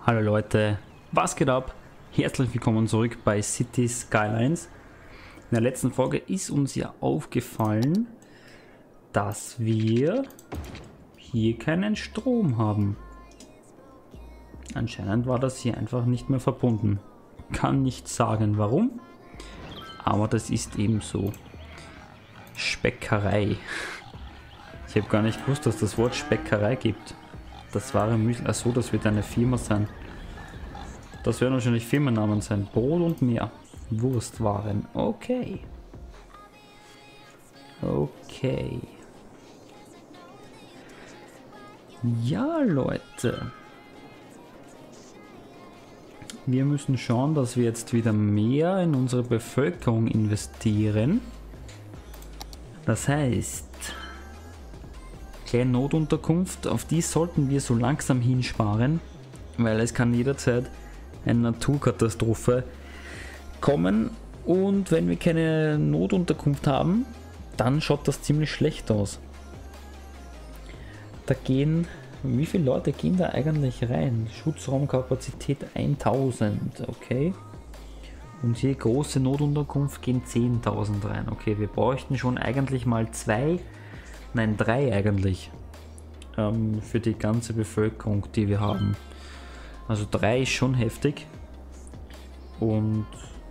Hallo Leute, was geht ab? Herzlich willkommen zurück bei Cities Skylines. In der letzten Folge ist uns ja aufgefallen, dass wir hier keinen Strom haben. Anscheinend war das hier einfach nicht mehr verbunden. Kann nicht sagen warum, aber das ist eben so. Speckerei. Ich habe gar nicht gewusst, dass das Wort Speckerei gibt. Das wahre Müsli. Achso, das wird eine Firma sein. Das werden wahrscheinlich Firmennamen sein. Brot und mehr. Wurstwaren. Okay. Okay. Ja, Leute. Wir müssen schauen, dass wir jetzt wieder mehr in unsere Bevölkerung investieren. Das heißt, kleine Notunterkunft, auf die sollten wir so langsam hinsparen, weil es kann jederzeit eine Naturkatastrophe kommen und wenn wir keine Notunterkunft haben, dann schaut das ziemlich schlecht aus. Da gehen, wie viele Leute gehen da eigentlich rein? Schutzraumkapazität 1000, okay. Und hier große Notunterkunft gehen 10.000 rein. Okay, wir bräuchten schon eigentlich mal 3 eigentlich. Für die ganze Bevölkerung, die wir haben. Also 3 ist schon heftig. Und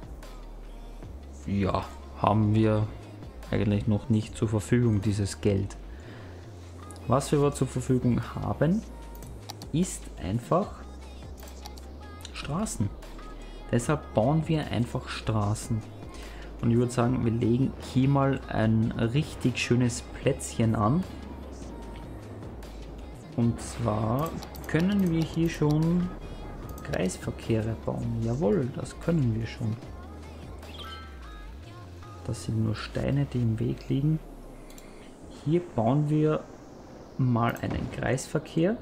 ja, haben wir eigentlich noch nicht zur Verfügung dieses Geld. Was wir aber zur Verfügung haben, ist einfach Straßen. Deshalb bauen wir einfach Straßen. Und ich würde sagen, wir legen hier mal ein richtig schönes Plätzchen an. Und zwar können wir hier schon Kreisverkehre bauen. Jawohl, das können wir schon. Das sind nur Steine, die im Weg liegen. Hier bauen wir mal einen Kreisverkehr,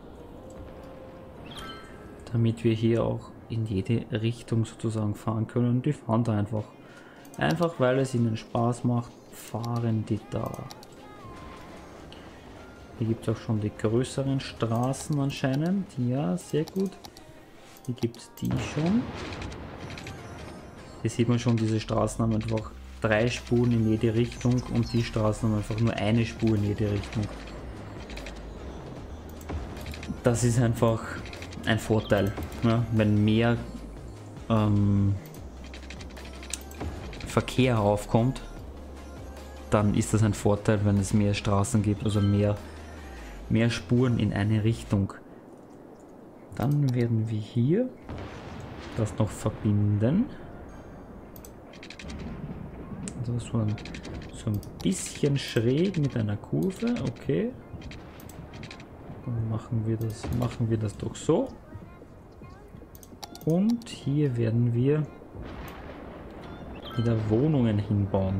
damit wir hier auch in jede Richtung sozusagen fahren können. Und die fahren da einfach. Einfach weil es ihnen Spaß macht, fahren die da. Hier gibt es auch schon die größeren Straßen anscheinend. Ja, sehr gut. Hier gibt es die schon. Hier sieht man schon, diese Straßen haben einfach 3 Spuren in jede Richtung und die Straßen haben einfach nur eine Spur in jede Richtung. Das ist einfach ein Vorteil, ja, wenn mehr Verkehr aufkommt, dann ist das ein Vorteil, wenn es mehr Straßen gibt, also mehr Spuren in eine Richtung. Dann werden wir hier das noch verbinden. Also so ein bisschen schräg mit einer Kurve, okay. Dann machen wir das doch so. Und hier werden wir wieder Wohnungen hinbauen.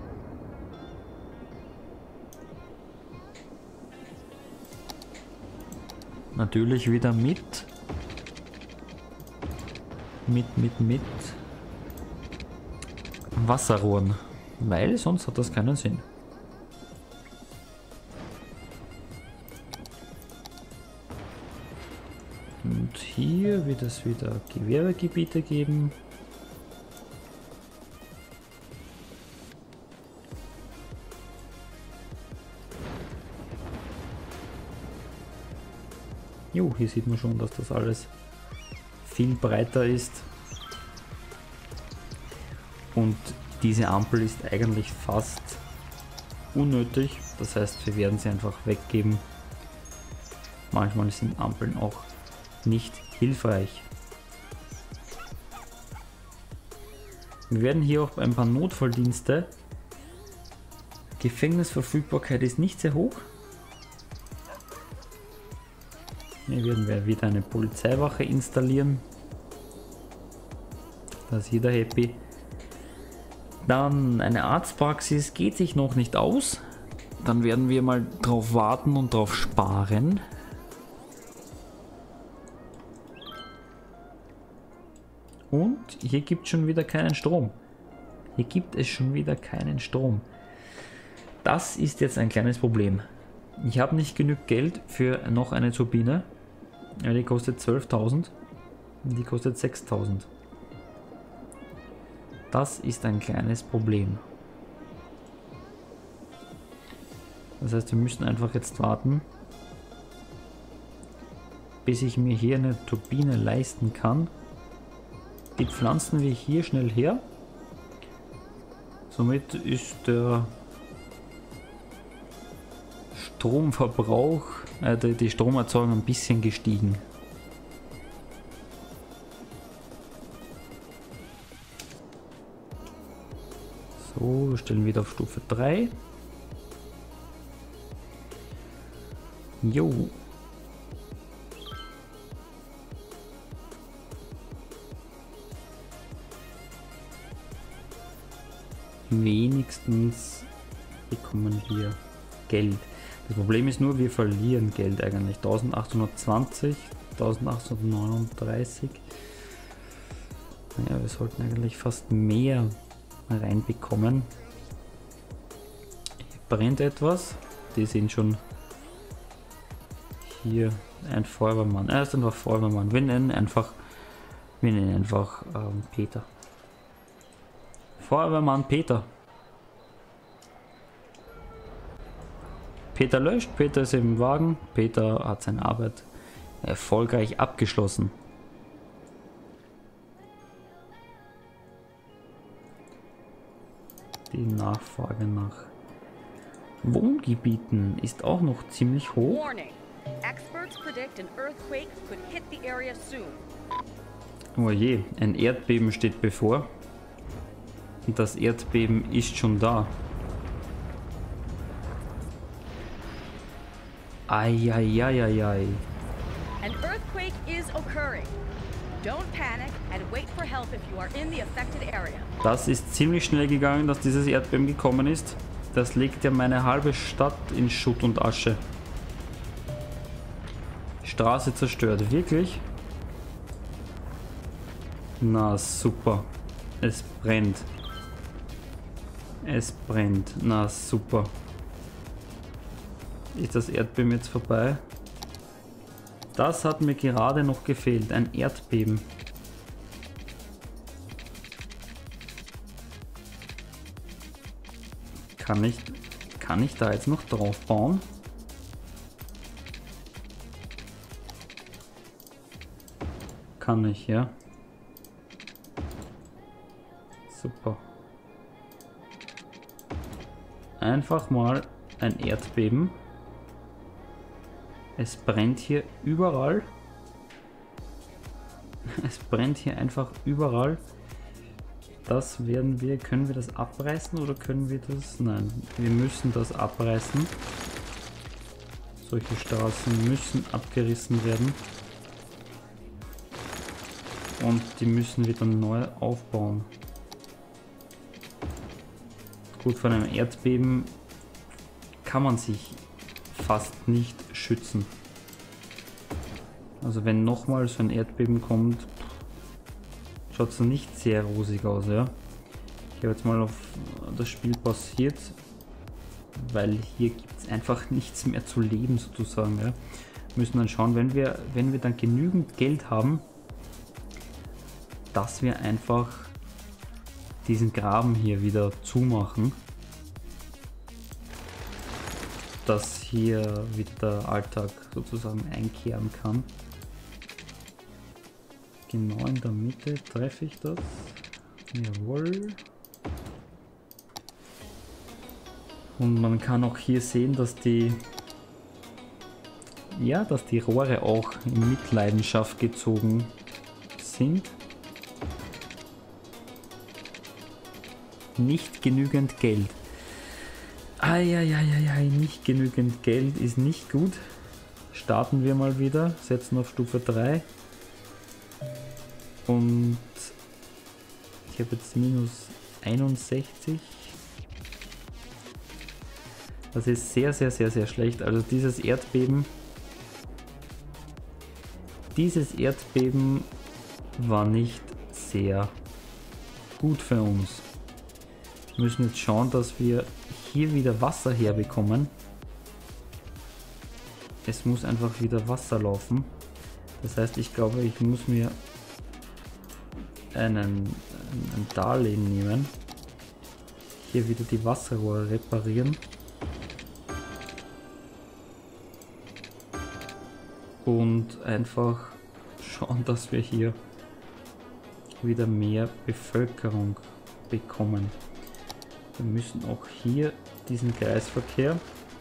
Natürlich wieder mit Wasserrohren, weil sonst hat das keinen Sinn. Und hier wird es wieder Gewerbegebiete geben. Jo, hier sieht man schon, dass das alles viel breiter ist. Und diese Ampel ist eigentlich fast unnötig. Das heißt, wir werden sie einfach weggeben. Manchmal sind Ampeln auch nicht hilfreich. Wir werden hier auch ein paar Notfalldienste. Gefängnisverfügbarkeit ist nicht sehr hoch. Hier werden wir wieder eine Polizeiwache installieren. Da ist jeder happy. Dann eine Arztpraxis geht sich noch nicht aus. Dann werden wir mal drauf warten und drauf sparen. Und hier gibt es schon wieder keinen Strom. Hier gibt es schon wieder keinen Strom. Das ist jetzt ein kleines Problem. Ich habe nicht genug Geld für noch eine Turbine. Ja, die kostet 12.000 und die kostet 6.000. Das ist ein kleines Problem. Das heißt, wir müssen einfach jetzt warten, bis ich mir hier eine Turbine leisten kann. Die pflanzen wir hier schnell her. Somit ist der Stromverbrauch, die Stromerzeugung ein bisschen gestiegen. So, wir stellen wieder auf Stufe 3. Jo. Wenigstens bekommen wir Geld. Das Problem ist nur, wir verlieren Geld eigentlich. 1820, 1839. Naja, wir sollten eigentlich fast mehr reinbekommen. Hier brennt etwas. Die sind schon hier ein Feuerwehrmann. Er ist einfach Feuerwehrmann. Wir nennen einfach Peter. Feuerwehrmann Peter. Peter löscht, Peter ist im Wagen, Peter hat seine Arbeit erfolgreich abgeschlossen. Die Nachfrage nach Wohngebieten ist auch noch ziemlich hoch. Oh je, ein Erdbeben steht bevor. Und das Erdbeben ist schon da. Eieieiei. An earthquake is occurring. Don't panic and wait for help if you are in the affected area. Das ist ziemlich schnell gegangen, dass dieses Erdbeben gekommen ist. Das legt ja meine halbe Stadt in Schutt und Asche. Straße zerstört, wirklich? Na super. Es brennt. Es brennt. Na super. Ist das Erdbeben jetzt vorbei? Das hat mir gerade noch gefehlt. Ein Erdbeben. Kann ich da jetzt noch drauf bauen? Kann ich, ja. Super. Einfach mal ein Erdbeben. Es brennt hier überall. Es brennt hier einfach überall. Das werden wir, können wir das abreißen oder können wir das? Nein, wir müssen das abreißen. Solche Straßen müssen abgerissen werden. Und die müssen wir dann neu aufbauen. Gut, von einem Erdbeben kann man sich fast nicht schützen. Also wenn nochmal so ein Erdbeben kommt, schaut es nicht sehr rosig aus, ja. Ich habe jetzt mal auf das Spiel pausiert, weil hier gibt es einfach nichts mehr zu leben sozusagen, ja. Wir müssen dann schauen, wenn wir dann genügend Geld haben, dass wir einfach diesen Graben hier wieder zumachen, dass hier wieder der Alltag sozusagen einkehren kann. Genau in der Mitte treffe ich das. Jawohl. Und man kann auch hier sehen, dass die Rohre auch in Mitleidenschaft gezogen sind. Nicht genügend Geld. Eieieiei, nicht genügend Geld ist nicht gut. Starten wir mal wieder, setzen auf Stufe 3. Und ich habe jetzt minus 61. Das ist sehr, sehr, sehr, sehr schlecht. Also dieses Erdbeben war nicht sehr gut für uns. Wir müssen jetzt schauen, dass wir hier wieder Wasser herbekommen. Es muss einfach wieder Wasser laufen. Das heißt, ich glaube, ich muss mir ein Darlehen nehmen. Hier wieder die Wasserrohre reparieren. Und einfach schauen, dass wir hier wieder mehr Bevölkerung bekommen. Wir müssen auch hier diesen Kreisverkehr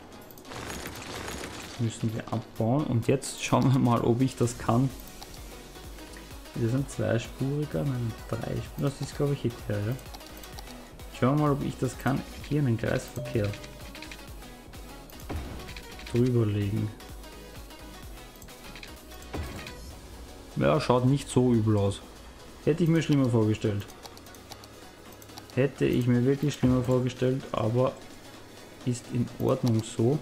müssen wir abbauen. Und jetzt schauen wir mal, ob ich das kann. Das ist ein zweispuriger, ein dreispuriger. Das ist, glaube ich, hier, ja. Schauen wir mal, ob ich das kann. Hier einen Kreisverkehr drüber legen. Ja, schaut nicht so übel aus. Hätte ich mir schlimmer vorgestellt. Hätte ich mir wirklich schlimmer vorgestellt, aber ist in Ordnung so.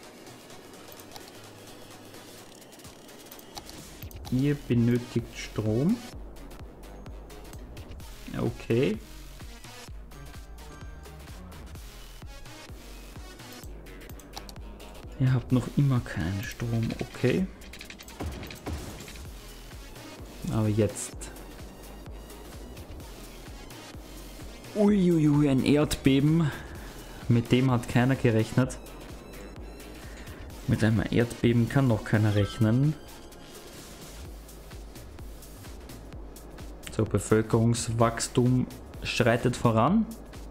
Ihr benötigt Strom. Okay. Ihr habt noch immer keinen Strom, okay. Aber jetzt. Uiuiui, ein Erdbeben. Mit dem hat keiner gerechnet. Mit einem Erdbeben kann noch keiner rechnen. So, Bevölkerungswachstum schreitet voran.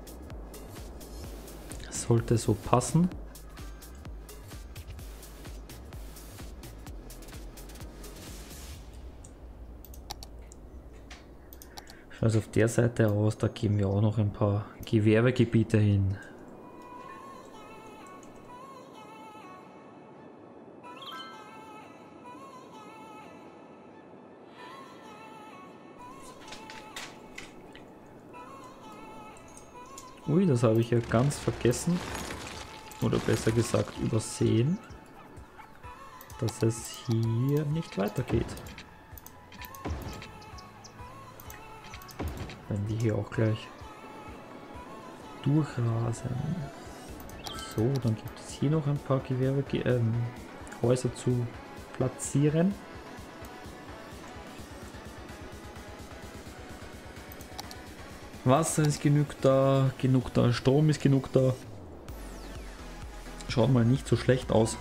Sollte so passen. Also auf der Seite aus, da geben wir auch noch ein paar Gewerbegebiete hin. Ui, das habe ich ja ganz vergessen. Oder besser gesagt übersehen. Dass es hier nicht weitergeht. Wenn die hier auch gleich durchrasen. So, dann gibt es hier noch ein paar Häuser zu platzieren. Wasser ist genug da, Strom ist genug da. Schaut mal nicht so schlecht aus.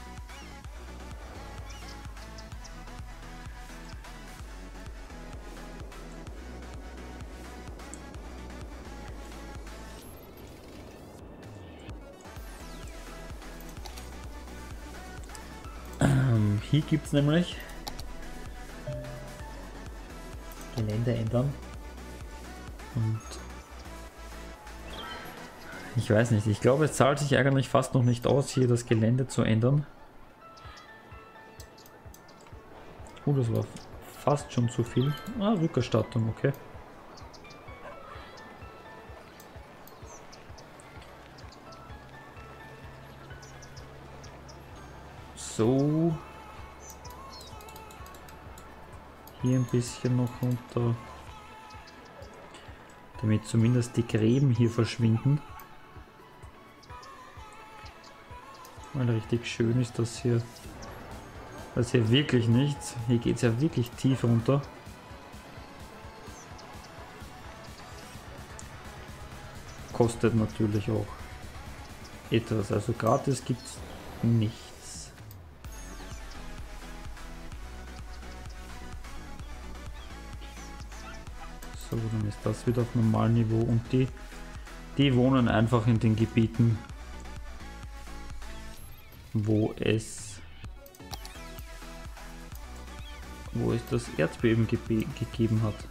Hier gibt es nämlich Gelände ändern. Und ich weiß nicht, ich glaube, es zahlt sich eigentlich fast noch nicht aus, hier das Gelände zu ändern. Oh, das war fast schon zu viel. Ah, Rückerstattung, okay. So. Hier ein bisschen noch runter. Damit zumindest die Gräben hier verschwinden. Weil richtig schön ist das hier. Das hier wirklich nichts. Hier geht es ja wirklich tief runter. Kostet natürlich auch etwas. Also gratis gibt es nichts. So, dann ist das wieder auf normalem Niveau und die wohnen einfach in den Gebieten, wo es das Erdbeben gegeben hat.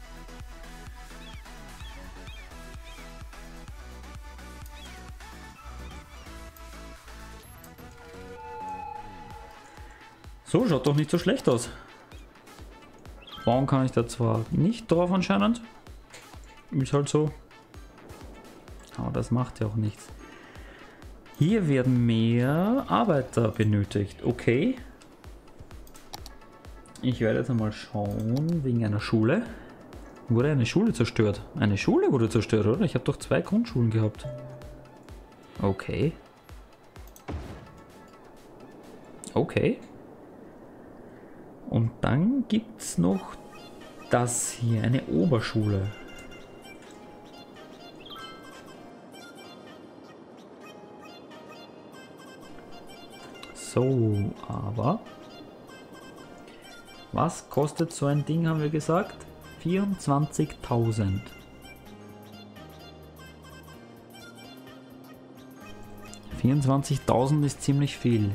So, schaut doch nicht so schlecht aus. Bauen kann ich da zwar nicht drauf anscheinend. Ist halt so. Aber das macht ja auch nichts. Hier werden mehr Arbeiter benötigt. Okay. Ich werde jetzt einmal schauen, wegen einer Schule. Wurde eine Schule zerstört? Eine Schule wurde zerstört, oder? Ich habe doch 2 Grundschulen gehabt. Okay. Okay. Und dann gibt es noch das hier, eine Oberschule. So, aber was kostet so ein Ding, haben wir gesagt? 24.000. 24.000 ist ziemlich viel.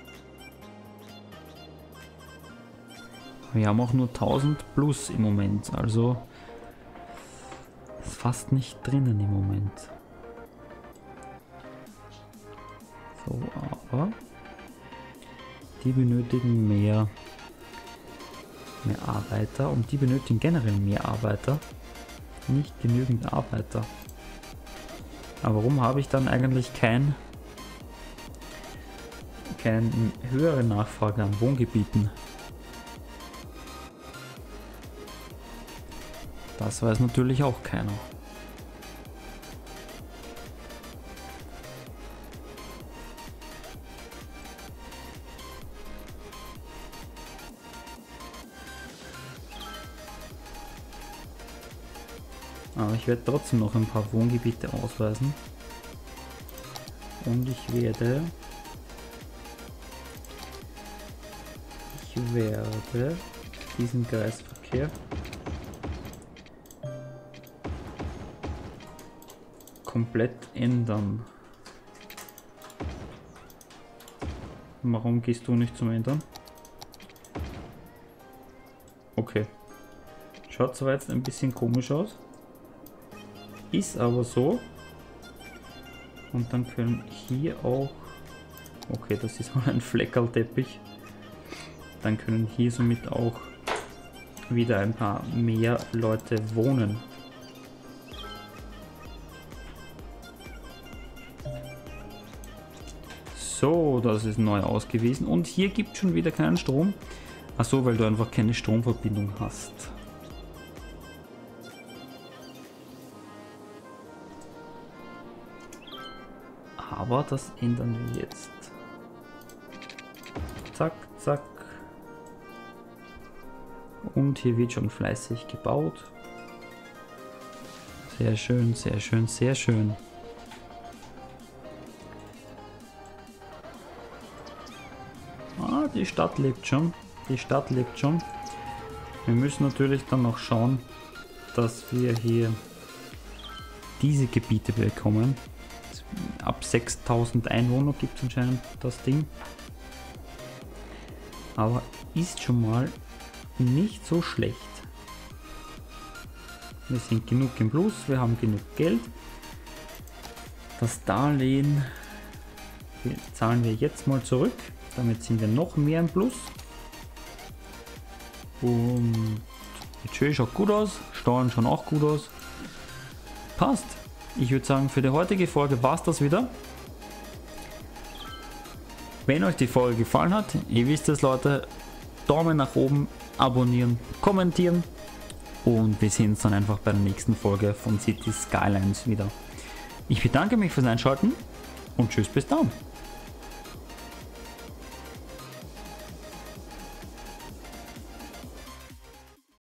Wir haben auch nur 1000 plus im Moment, also ist fast nicht drinnen im Moment. So, aber die benötigen mehr Arbeiter und die benötigen generell mehr Arbeiter. Nicht genügend Arbeiter. Aber warum habe ich dann eigentlich keine höhere Nachfrage an Wohngebieten? Das weiß natürlich auch keiner. Aber ich werde trotzdem noch ein paar Wohngebiete ausweisen. Und ich werde diesen Kreisverkehr komplett ändern. Warum gehst du nicht zum Ändern? Okay. Schaut zwar jetzt ein bisschen komisch aus. Ist aber so. Und dann können hier auch... Okay, das ist mal ein Fleckerlteppich. Dann können hier somit auch wieder ein paar mehr Leute wohnen. So, das ist neu ausgewiesen. Und hier gibt es schon wieder keinen Strom. Achso, weil du einfach keine Stromverbindung hast. Aber das ändern wir jetzt. Zack, zack. Und hier wird schon fleißig gebaut. Sehr schön, sehr schön, sehr schön. Ah, die Stadt lebt schon. Die Stadt lebt schon. Wir müssen natürlich dann noch schauen, dass wir hier diese Gebiete bekommen. Ab 6000 Einwohner gibt es anscheinend das Ding. Aber ist schon mal nicht so schlecht. Wir sind genug im Plus, wir haben genug Geld. Das Darlehen zahlen wir jetzt mal zurück. Damit sind wir noch mehr im Plus. Und die Tür schaut gut aus, Steuern schauen auch gut aus. Passt. Ich würde sagen, für die heutige Folge war es das wieder. Wenn euch die Folge gefallen hat, ihr wisst es Leute, Daumen nach oben, abonnieren, kommentieren und wir sehen uns dann einfach bei der nächsten Folge von Cities Skylines wieder. Ich bedanke mich fürs Einschalten und tschüss bis dann.